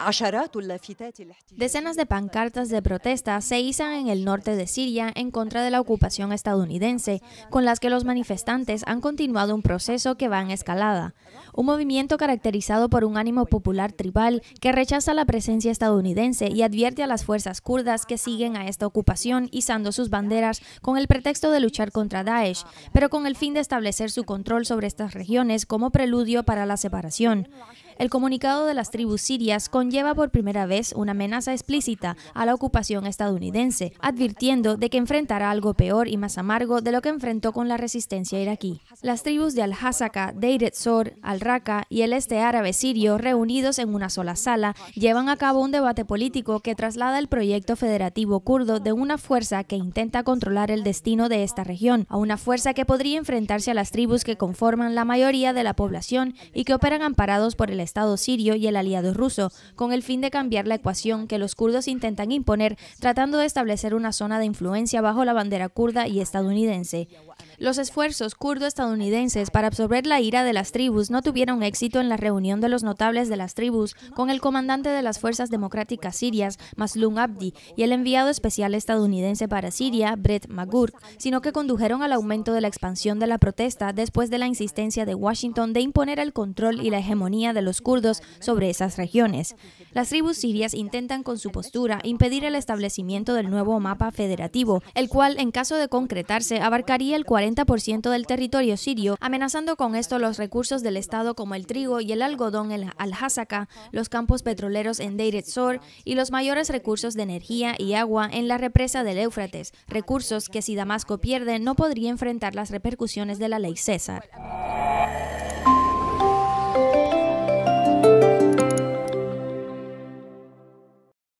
Decenas de pancartas de protesta se izan en el norte de Siria en contra de la ocupación estadounidense, con las que los manifestantes han continuado un proceso que va en escalada. Un movimiento caracterizado por un ánimo popular tribal que rechaza la presencia estadounidense y advierte a las fuerzas kurdas que siguen a esta ocupación izando sus banderas con el pretexto de luchar contra Daesh, pero con el fin de establecer su control sobre estas regiones como preludio para la separación. El comunicado de las tribus sirias conlleva por primera vez una amenaza explícita a la ocupación estadounidense, advirtiendo de que enfrentará algo peor y más amargo de lo que enfrentó con la resistencia iraquí. Las tribus de Al-Hasaka, Deir ez-Zor, Al-Raqqa y el este árabe sirio, reunidos en una sola sala, llevan a cabo un debate político que traslada el proyecto federativo kurdo de una fuerza que intenta controlar el destino de esta región a una fuerza que podría enfrentarse a las tribus que conforman la mayoría de la población y que operan amparados por el Estado sirio y el aliado ruso, con el fin de cambiar la ecuación que los kurdos intentan imponer, tratando de establecer una zona de influencia bajo la bandera kurda y estadounidense. Los esfuerzos kurdo-estadounidenses para absorber la ira de las tribus no tuvieron éxito en la reunión de los notables de las tribus con el comandante de las Fuerzas Democráticas Sirias, Maslum Abdi, y el enviado especial estadounidense para Siria, Brett McGurk, sino que condujeron al aumento de la expansión de la protesta después de la insistencia de Washington de imponer el control y la hegemonía de los kurdos sobre esas regiones. Las tribus sirias intentan con su postura impedir el establecimiento del nuevo mapa federativo, el cual, en caso de concretarse, abarcaría el 40% del territorio sirio, amenazando con esto los recursos del Estado como el trigo y el algodón en Al-Hasaka, los campos petroleros en Deir ez-Zor y los mayores recursos de energía y agua en la represa del Éufrates, recursos que si Damasco pierde no podría enfrentar las repercusiones de la ley César.